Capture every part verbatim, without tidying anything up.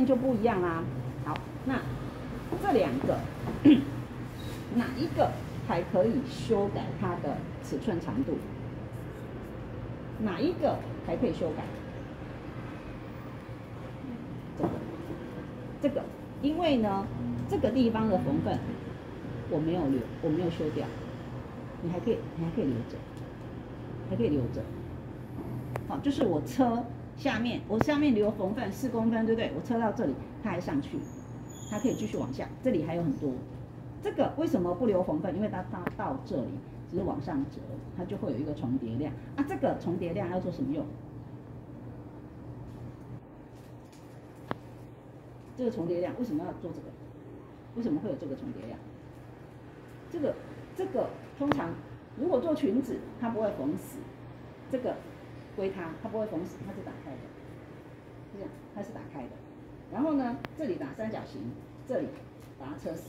就不一样啦。好，那这两个哪一个还可以修改它的尺寸长度？哪一个还可以修改？这个，这个，因为呢，这个地方的缝份我没有留，我没有修掉，你还可以，你还可以留着，还可以留着。好，就是我车下面，我下面留缝份四公分，对不对？我车到这里，它还上去，它可以继续往下，这里还有很多。这个为什么不留缝份？因为它到到这里只是往上折，它就会有一个重叠量啊。这个重叠量要做什么用？这个重叠量为什么要做这个？为什么会有这个重叠量？这个这个通常如果做裙子，它不会缝死，这个归它，它不会缝死，它是打开的，是这样，它是打开的。然后呢，这里打三角形，这里把它车死，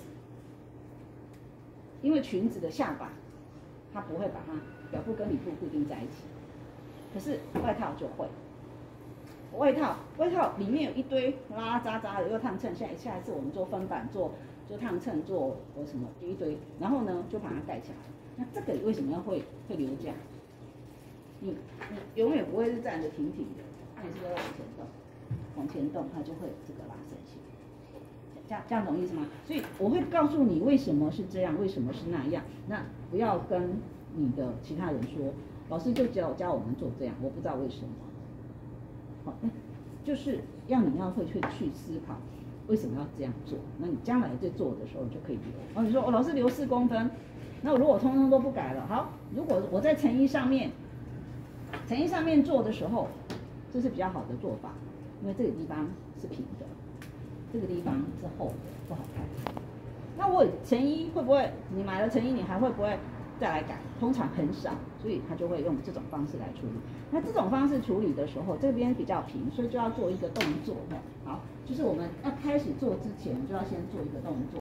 因为裙子的下摆，它不会把它表布跟里布固定在一起，可是外套就会。外套，外套里面有一堆拉拉杂杂的，又烫衬。下下一次我们做分版，做做烫衬，做做什么一堆，然后呢就把它盖起来。那这个为什么要会会留这样？你你永远不会是站着挺挺的，它也是会往前动，往前动它就会有这个拉伸性。这样这样懂意思吗？所以我会告诉你为什么是这样，为什么是那样。那不要跟你的其他人说，老师就教教我们做这样，我不知道为什么。好，就是要你要会去去思考为什么要这样做，那你将来在做的时候你就可以留。然后你说哦，老师留四公分，那如果我通通都不改了，好，如果我在成衣上面，成衣上面做的时候，这是比较好的做法，因为这个地方是平的，这个地方是厚的，不好看。那我成衣会不会？你买了成衣，你还会不会再来改？通常很少，所以他就会用这种方式来处理。那这种方式处理的时候，这边比较平，所以就要做一个动作。好，就是我们要开始做之前，就要先做一个动作。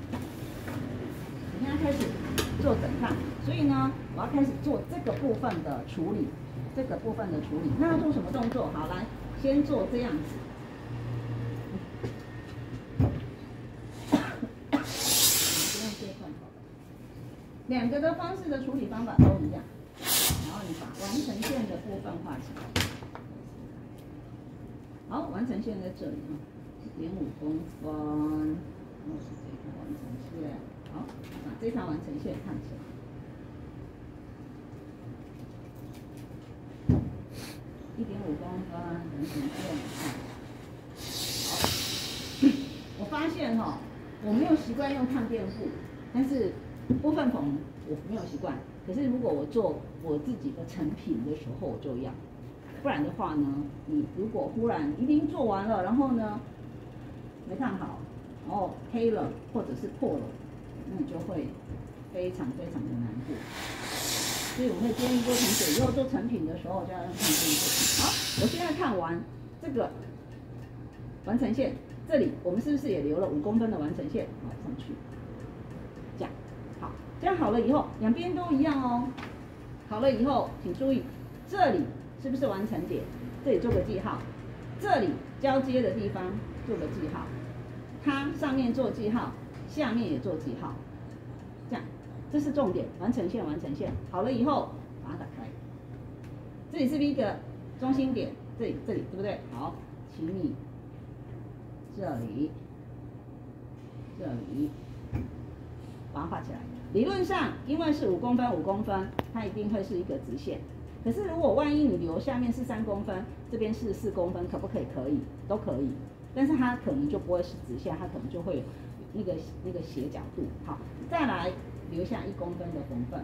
你现在开始做整烫，所以呢，我要开始做这个部分的处理，这个部分的处理。那要做什么动作？好，来，先做这样子。两个的方式的处理方法都一样，然后你把完成线的部分画起来。好，完成线在这里啊，一点五公分，然后是这条完成线。好，把这条完成线看起来，一点五公分完成线。好，我发现哈、哦，我没有习惯用烫垫布，但是。部分缝我没有习惯，可是如果我做我自己的成品的时候，我就要，不然的话呢，你如果忽然一定做完了，然后呢没烫好，然后黑了或者是破了，那你就会非常非常的难过。所以我会建议各位同学以后做成品的时候就要用烫垫布。好，我现在看完这个完成线，这里我们是不是也留了五公分的完成线？好，上去，这样。好，这样好了以后，两边都一样哦。好了以后，请注意，这里是不是完成点？这里做个记号，这里交接的地方做个记号，它上面做记号，下面也做记号，这样，这是重点，完成线，完成线。好了以后，把它打开，这里是不是一个中心点？这里，这里对不对？好，请你这里，这里。把它画起来。理论上，因为是五公分，五公分，它一定会是一个直线。可是如果万一你留下面是三公分，这边是四公分，可不可以？可以，都可以。但是它可能就不会是直线，它可能就会有那个那个斜角度。好，再来留下一公分的缝份。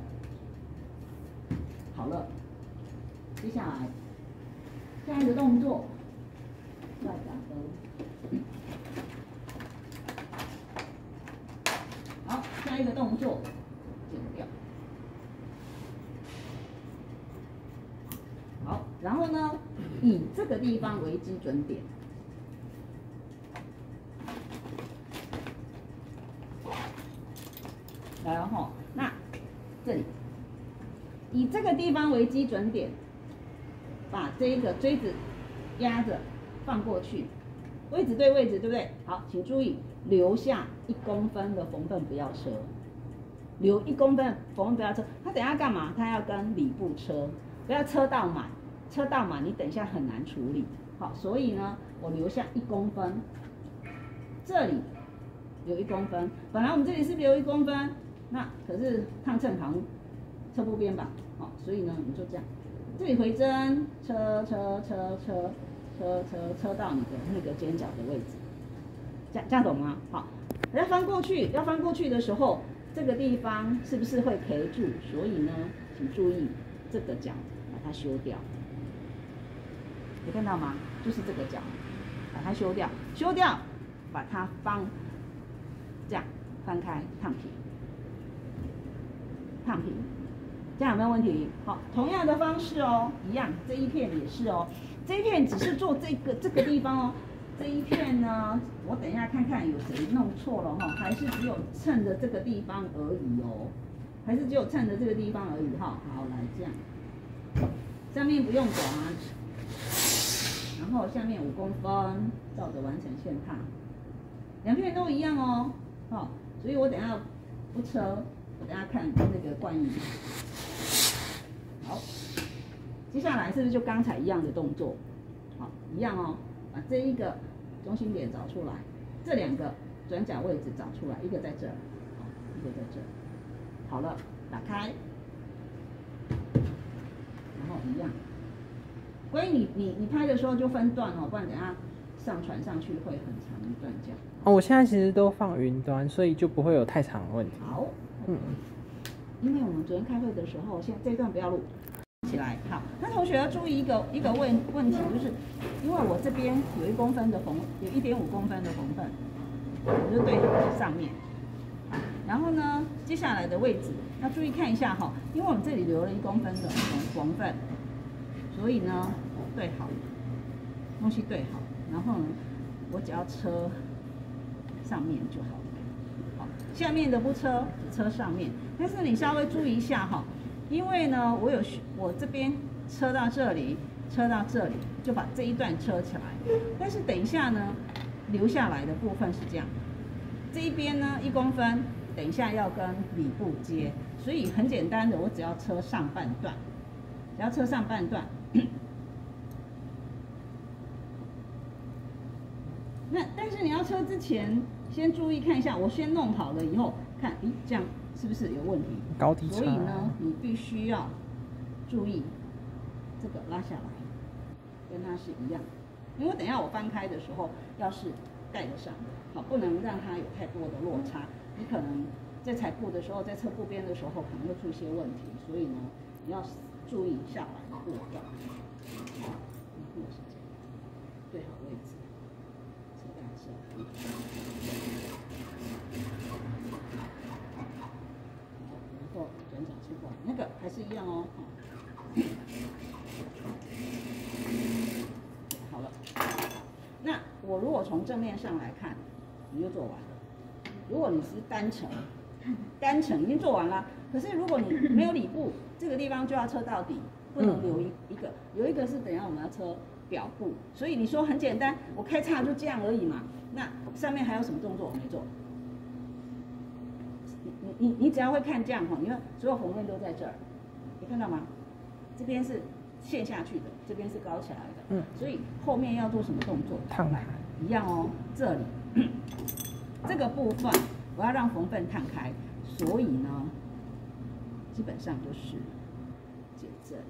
好了，接下来下一个动作，再打勾。好，下一个动作，剪掉。好，然后呢，以这个地方为基准点。然后，那这里以这个地方为基准点，把这个锥子压着放过去， 位置对位置，对不对？好，请注意留下一公分的缝缝不要车，留一公分缝缝不要车。他等一下干嘛？他要跟里部车，不要车到满，车到满你等一下很难处理。好，所以呢，我留下一公分，这里留一公分。本来我们这里是留一公分，那可是烫衬行车不边吧？好，所以呢，你就这样，这里回针，车车车车。车车车到你的那个尖角的位置，这样这样懂吗？好，要翻过去，要翻过去的时候，这个地方是不是会 K 住？所以呢，请注意这个角把它修掉，有看到吗？就是这个角，把它修掉，修掉，把它翻，这样翻开烫平，烫平，这样有没有问题？好，同样的方式哦，一样，这一片也是哦。这一片只是做这个这个地方哦，这一片呢，我等一下看看有谁弄错了哈，还是只有衬的这个地方而已哦，还是只有衬的这个地方而已哈。好，来这样，上面不用管，然后下面五公分，照着完成线烫，两片都一样哦，好，所以我等一下不车，我等一下看那个冠衣，好。接下来是不是就刚才一样的动作？好，一样哦，把这一个中心点找出来，这两个转角位置找出来，一个在这儿，好，一个在这儿。好了，打开，然后一样。关于你你你拍的时候就分段哦，不然等下上传上去会很长一段这样。 哦，我现在其实都放云端，所以就不会有太长的问题。 好，嗯，因为我们昨天开会的时候，现在这一段不要录。起来，好，那同学要注意一个一个问问题，就是因为我这边有一公分的缝，有一点五公分的缝缝，我就对上面，好，然后呢，接下来的位置要注意看一下哈，因为我们这里留了一公分的缝缝缝，所以呢，对好，东西对好，然后呢，我只要车上面就好了，好，下面的不车，只车上面，但是你稍微注意一下哈。因为呢，我有我这边车到这里，车到这里，就把这一段车起来。但是等一下呢，留下来的部分是这样，这一边呢一公分，等一下要跟里部接，所以很简单的，我只要车上半段，只要车上半段。那但是你要车之前，先注意看一下，我先弄好了以后，看，咦，这样。是不是有问题？ 高低差。 所以呢，你必须要注意这个拉下来，跟它是一样。因为等一下我翻开的时候，要是盖得上，好，不能让它有太多的落差。你可能在裁布的时候，在车布边的时候，可能会出一些问题。所以呢，你要注意下来的步骤。好，然后是这样，对好位置，车到这。转角出来，那个还是一样哦。好了，那我如果从正面上来看，你就做完了。如果你是单层，单层已经做完了，可是如果你没有里部，这个地方就要车到底，不能留一一个，留一个是等一下我们要车表布。所以你说很简单，我开叉就这样而已嘛。那上面还有什么动作没做？你你只要会看这样哈，你看所有缝面都在这儿，你看到吗？这边是陷下去的，这边是高起来的，嗯，所以后面要做什么动作？ 烫开， 一样哦。这里这个部分我要让缝缝烫开，所以呢，基本上就是剪这里，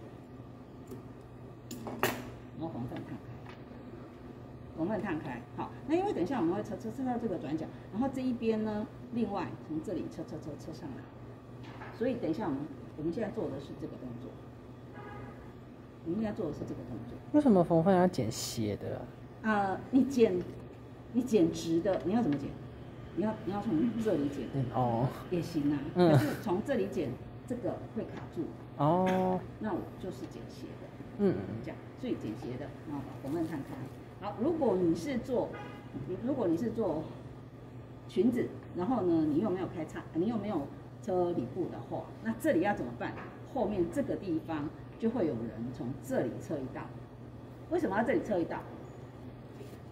然后缝缝烫开，缝缝烫开。好，那因为等一下我们会车车车到这个转角，然后这一边呢。另外，从这里车车车车上来，所以等一下我们我们现在做的是这个动作，我们现在做的是这个动作。 为什么缝缝要剪斜的？ 呃，你剪你剪直的，你要怎么剪？你要你要从这里剪， 嗯、哦， 也行啊。 嗯。 可是从这里剪，这个会卡住。 哦。 那我就是剪斜的。 嗯。 这样，所以剪斜的，然后把缝缝摊开。好，如果你是做，如果你是做裙子，然后呢，你又没有开叉，你又没有车里部的话，那这里要怎么办？后面这个地方就会有人从这里车一道。为什么要这里车一道？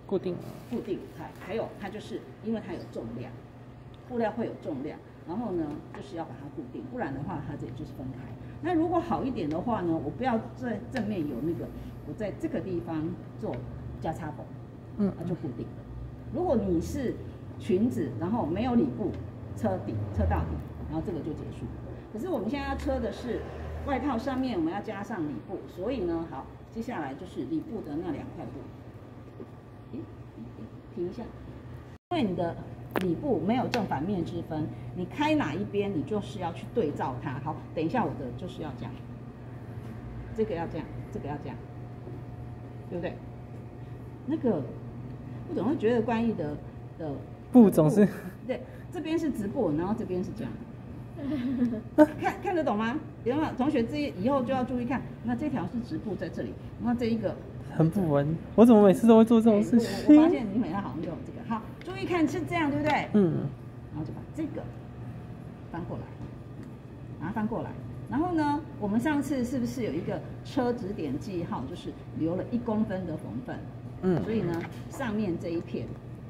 固定， 固定，还还有它就是因为它有重量，布料会有重量，然后呢就是要把它固定，不然的话它这里就是分开。那如果好一点的话呢，我不要在正面有那个，我在这个地方做交叉缝，嗯，那就固定了。如果你是裙子，然后没有里布，车底车到底，然后这个就结束。可是我们现在要车的是外套上面我们要加上里布，所以呢，好，接下来就是里布的那两块布。咦，停一下，因为你的里布没有正反面之分，你开哪一边，你就是要去对照它。好，等一下我的就是要这样，这个要这样，这个要这样，对不对？那个我总会觉得关于的的布总是对，这边是直布，然后这边是这样。看看得懂吗？有没有同学这以后就要注意看，那这条是直布在这里，那这一个很不稳。我怎么每次都会做这种事情？ 我, 我发现你每次好像用这个，好，注意看是这样，对不对？ 嗯。 然后就把这个翻过来，把它翻过来。然后呢，我们上次是不是有一个车指点记号，就是留了一公分的缝份？嗯。所以呢，上面这一片。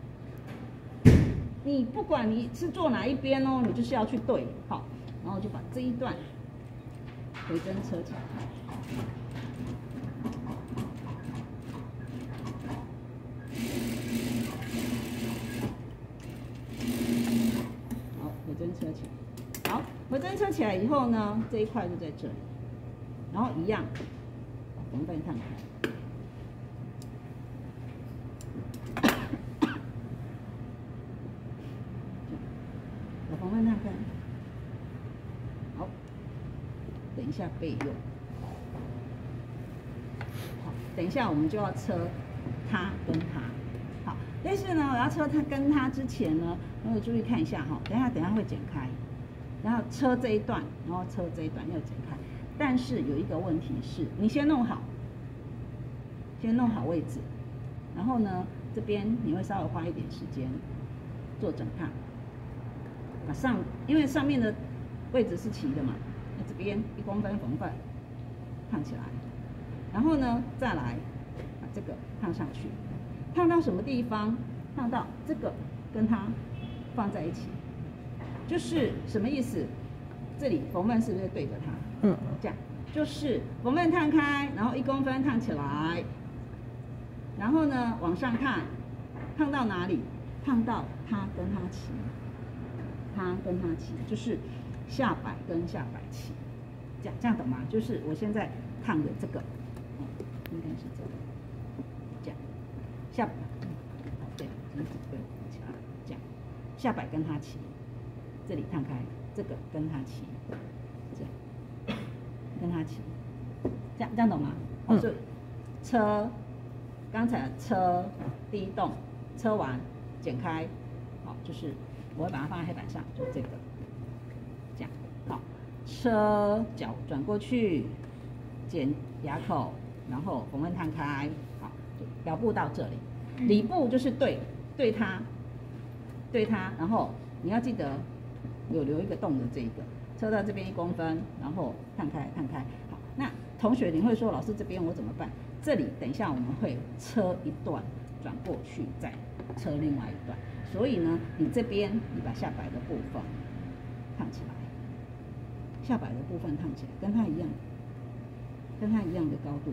你不管你是做哪一边哦，你就是要去对，好，然后就把这一段回针车起来，好，回针车起来，好，回针车起来以后呢，这一块就在这里，然后一样，把缝份烫开。缝份烫开，好，等一下备用。好，等一下我们就要车它跟它。好，但是呢，我要车它跟它之前呢，我注意看一下哈，等一下等一下会剪开，然后车这一段，然后车这一段要剪开。但是有一个问题是，你先弄好，先弄好位置，然后呢，这边你会稍微花一点时间做整烫。把上，因为上面的位置是齐的嘛，那这边一公分缝份烫起来，然后呢再来把这个烫上去，烫到什么地方？烫到这个跟它放在一起，就是什么意思？这里缝份是不是对着它？嗯，这样就是缝份烫开，然后一公分烫起来，然后呢往上烫，烫到哪里？烫到它跟它齐。它跟它齐，就是下摆跟下摆齐，这样这样懂吗？就是我现在烫的这个，嗯，应该是这个，这样，下摆，对，对，起来，这样，下摆跟它齐，这里烫开，这个跟它齐，这样，跟它齐，这样这样懂吗？嗯。所以车，刚才车第一动，车完剪开，好，就是。我会把它放在黑板上，就这个，这样好。车脚转过去，剪牙口，然后缝份烫开，好，表布到这里，里布就是对对它，对它，然后你要记得有留一个洞的这一个，车到这边一公分，然后烫开烫开，好。那同学你会说，老师这边我怎么办？这里等一下我们会车一段转过去，再车另外一段。所以呢，你这边你把下摆的部分烫起来，下摆的部分烫起来，跟它一样，跟它一样的高度，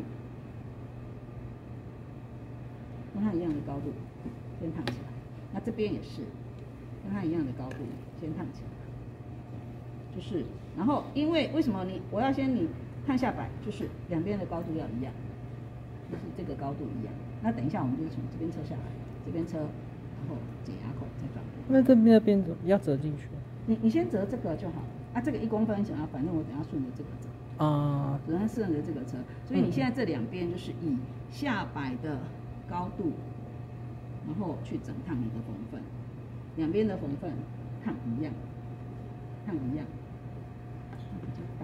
跟它一样的高度，先烫起来。那这边也是，跟它一样的高度，先烫起来。就是，然后因为为什么你我要先你烫下摆，就是两边的高度要一样，就是这个高度一样。那等一下我们就从这边车下来，这边车。然后剪牙口再转过。 那这边那边要折进去？ 你你先折这个就好。啊，这个一公分，想要反正我等下顺着这个折。啊。等下顺着这个折，所以你现在这两边就是以下摆的高度，然后去整烫你的缝份，两边的缝份烫一样，烫一样，比较大，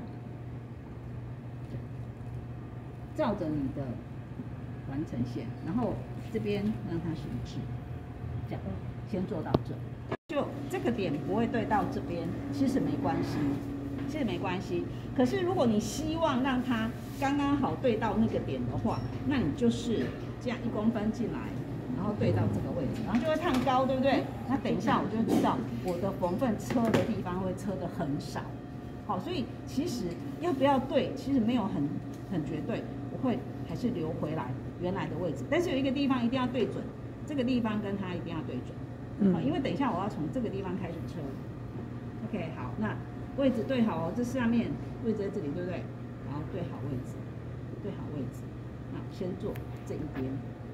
照着你的完成线，然后这边让它是一致。这样，先做到这，就这个点不会对到这边，其实没关系，其实没关系。可是如果你希望让它刚刚好对到那个点的话，那你就是这样一公分进来， 然后对到这个位置，然后就会烫高，对不对？那等一下我就知道我的缝缝车的地方会车的很少。好，所以其实要不要对，其实没有很很绝对，我会还是留回来原来的位置，但是有一个地方一定要对准，这个地方跟它一定要对准。嗯，好，因为等一下我要从这个地方开始车。OK， 好，那位置对好哦，这下面位置在这里，对不对？然后对好位置，对好位置。那先做这一边，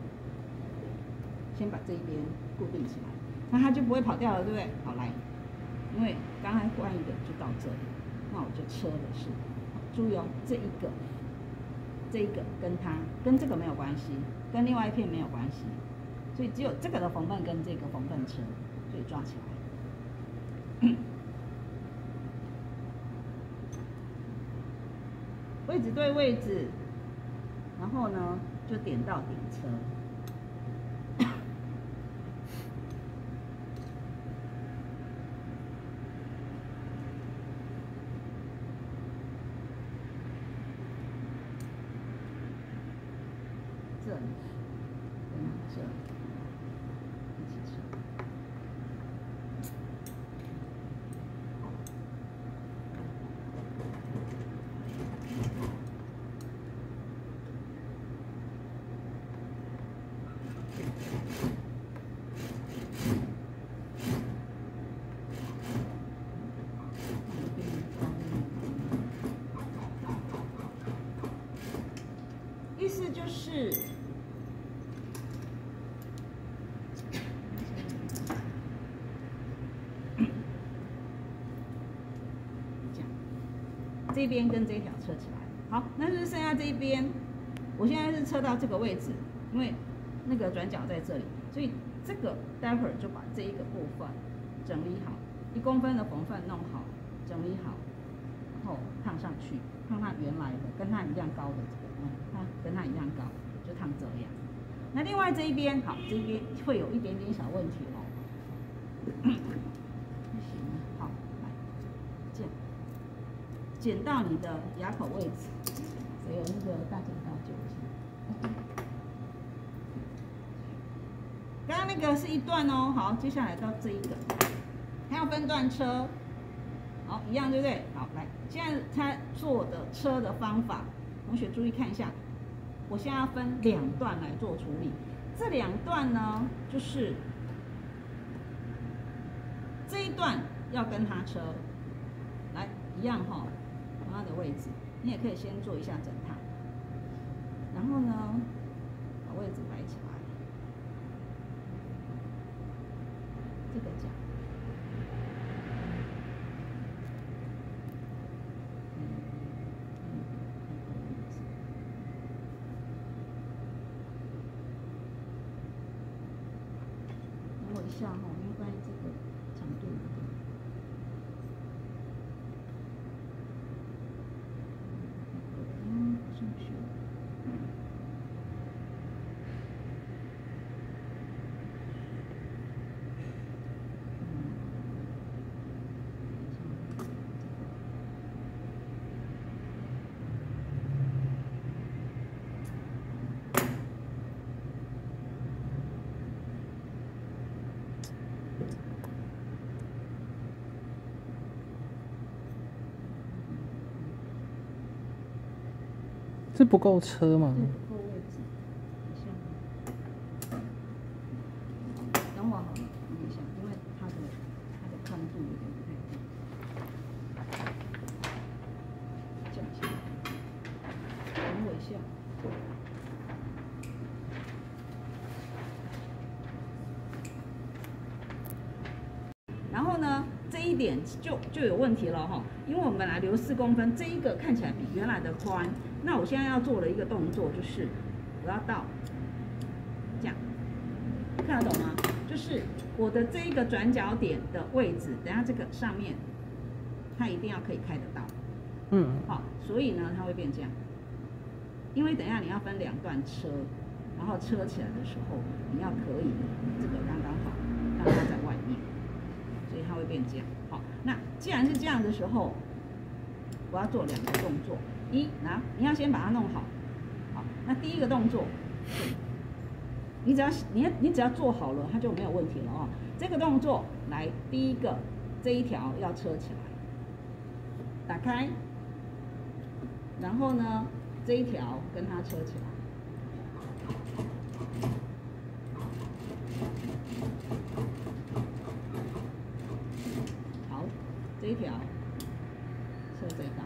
先把这一边固定起来，那它就不会跑掉了，对不对？好，来，因为刚才换一个就到这里，那我就车的是，注意哦，这一个，这一个跟它跟这个没有关系，跟另外一片没有关系，所以只有这个的缝缝跟这个缝缝车，所以抓起来。位置对位置，然后呢就点到顶车。这里跟这里一起车。意思就是，这样，这边跟这条车起来。好，那就是剩下这一边。我现在是车到这个位置，因为那个转角在这里，所以这个待会儿就把这一个部分整理好，一公分的缝缝弄好，整理好，然后烫上去，烫它原来的跟它一样高的这个，嗯，它跟它一样高。就烫这样，那另外这一边，好，这一边会有一点点小问题哦。不行，好，来，剪，剪到你的牙口位置，谁有那个大剪刀就行。刚刚那个是一段哦，好，接下来到这一个，它要分段车，好，一样对不对？好，来，现在他做的车的方法，同学注意看一下。我现在要分两段来做处理，这两段呢，就是这一段要跟它车，来一样哈、哦，同样的位置，你也可以先做一下整烫，然后呢，把位置摆起来，这个角。一下哈，因为关于这个长度不对。嗯，上去。 这不够车吗？ 对，不够位置。等一下，等我好了，等一下，因为它的它的宽度有点不太对。降下来，等我一下。然后呢，这一点就就有问题了哈，因为我们本来留四公分，这一个看起来比原来的宽。那我现在要做的一个动作就是，我要到这样，看得懂吗？就是我的这一个转角点的位置，等下这个上面，它一定要可以开得到。嗯。好，所以呢，它会变这样。因为等一下你要分两段车，然后车起来的时候，你要可以这个刚刚好，让它在外面，所以它会变这样。好，那既然是这样的时候，我要做两个动作。一，拿你要先把它弄好，好，那第一个动作是你只要你你只要做好了，它就没有问题了哦。这个动作来，第一个这一条要车起来，打开，然后呢这一条跟它车起来。好，这一条车这一道。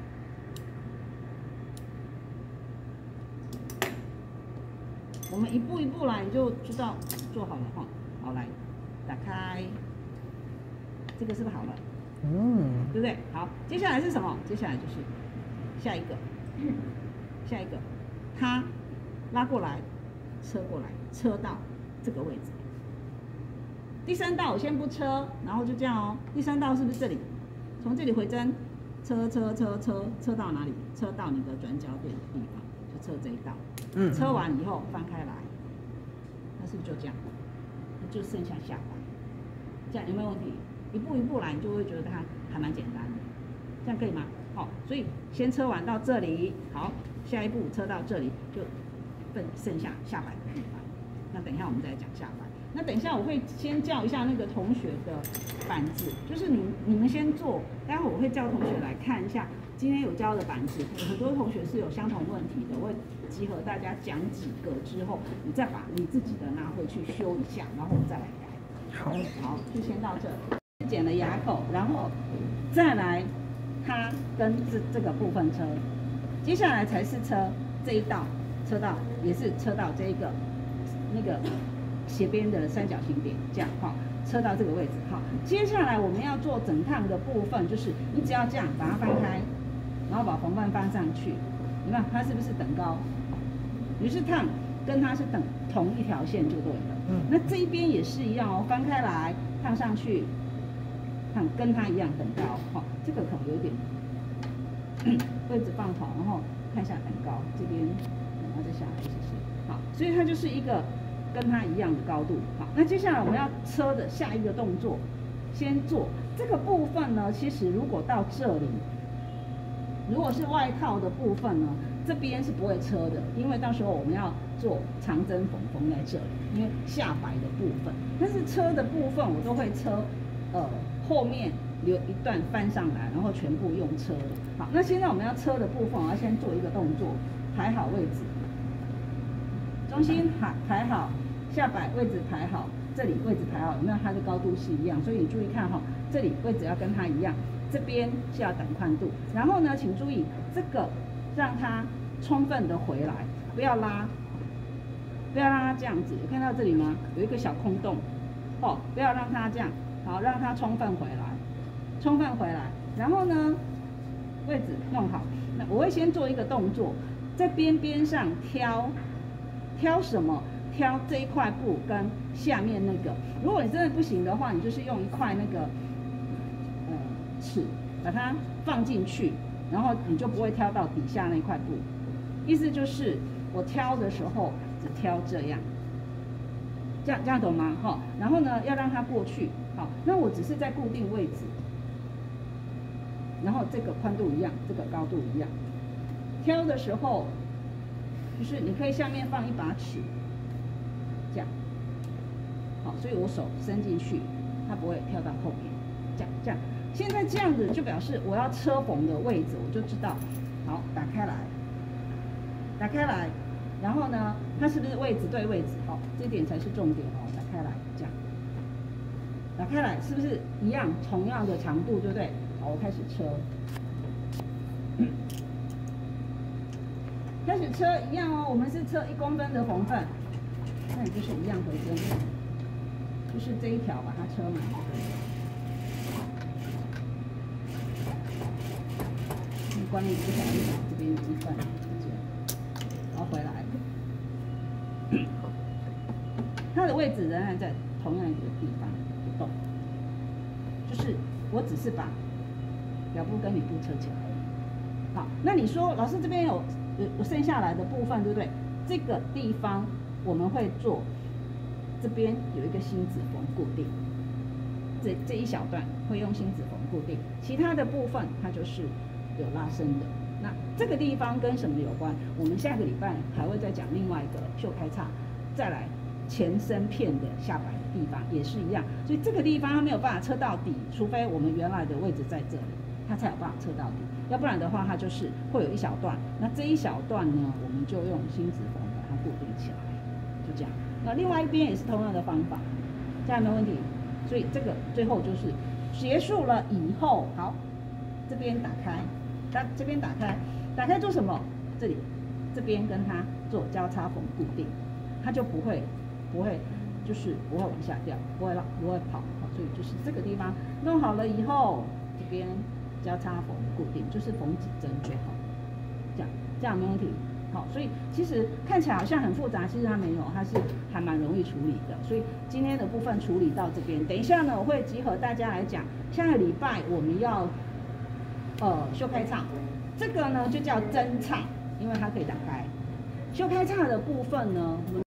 我们一步一步来，你就知道做好了哈。好，来打开，这个是不是好了？ 嗯， 对不对？好，接下来是什么？接下来就是下一个，下一个，它拉过来，车过来，车到这个位置。第三道我先不车，然后就这样哦。第三道是不是这里？从这里回针，车车车车车到哪里？车到你的转角点的地方，就车这一道。嗯，车完以后翻开来，那是不是就这样？那就剩下下摆，这样有没有问题？一步一步来，你就会觉得它还蛮简单的，这样可以吗？好，所以先车完到这里，好，下一步车到这里就剩剩下下摆的地方。那等一下我们再讲下摆。那等一下我会先叫一下那个同学的板子，就是你你们先做，待会我会叫同学来看一下今天有教的板子，很多同学是有相同问题的，我会集合大家讲几个之后，你再把你自己的拿回去修一下，然后我再来改。 好， 好，就先到这。剪了牙口，然后再来它跟这这个部分车，接下来才是车这一道车道，也是车道这一个那个斜边的三角形点，这样哈，车到这个位置哈。接下来我们要做整趟的部分，就是你只要这样把它翻开，然后把缝瓣翻上去，你看它是不是等高？于是烫跟它是等同一条线就对了。嗯，那这一边也是一样哦，翻开来烫上去。看跟它一样等高，哈、哦，这个可能有点位置放好，然后看一下等高这边，然后再下来，谢谢。好，所以它就是一个跟它一样的高度。好，那接下来我们要车的下一个动作，先做这个部分呢。其实如果到这里，如果是外套的部分呢，这边是不会车的，因为到时候我们要做长针缝缝在这里，因为下摆的部分。但是车的部分我都会车，呃。后面留一段翻上来，然后全部用车的。好，那现在我们要车的部分，我要先做一个动作，排好位置，中心排排好，下摆位置排好，这里位置排好，有没有？它的高度是一样，所以你注意看哈、哦，这里位置要跟它一样，这边是要等宽度。然后呢，请注意这个让它充分的回来，不要拉，不要让它这样子。有看到这里吗？有一个小空洞，哦，不要让它这样。好，让它充分回来，充分回来。然后呢，位置弄好。那我会先做一个动作，在边边上挑，挑什么？挑这一块布跟下面那个。如果你真的不行的话，你就是用一块那个呃尺，把它放进去，然后你就不会挑到底下那块布。意思就是我挑的时候只挑这样。这样这样懂吗？哈，然后呢，要让它过去，好，那我只是在固定位置，然后这个宽度一样，这个高度一样。挑的时候，就是你可以下面放一把尺，这样，好，所以我手伸进去，它不会跳到后面，这样这样。现在这样子就表示我要车缝的位置，我就知道，好，打开来，打开来。然后呢，它是不是位置对位置？哦，这点才是重点哦。打开来，这样，打开来是不是一样同样的长度，对不对？好，我开始车，开始车一样哦。我们是车一公分的缝份，那你就是一样回针，就是这一条把它车满。你关于这条一条这边有一份，然后回来。它的位置仍然在同样一个地方不动，就是我只是把表布跟里布车起来。好，那你说老师这边有有有剩下来的部分，对不对？这个地方我们会做，这边有一个芯子缝固定，这这一小段会用芯子缝固定，其他的部分它就是有拉伸的。那这个地方跟什么有关？我们下个礼拜还会再讲另外一个袖开叉，再来前身片的下摆的地方也是一样，所以这个地方它没有办法测到底，除非我们原来的位置在这里，它才有办法测到底，要不然的话它就是会有一小段，那这一小段呢，我们就用新子缝把它固定起来，就这样。那另外一边也是同样的方法，这样没问题。所以这个最后就是结束了以后，好，这边打开，打这边打开，打开做什么？这里这边跟它做交叉缝固定，它就不会不会就是不会往下掉，不会让不会跑。所以就是这个地方弄好了以后，这边交叉缝固定，就是缝几针就好，这样这样没问题。好，所以其实看起来好像很复杂，其实它没有，它是还蛮容易处理的。所以今天的部分处理到这边，等一下呢，我会集合大家来讲，下个礼拜我们要呃修开叉，这个呢就叫增叉，因为它可以打开。修开叉的部分呢。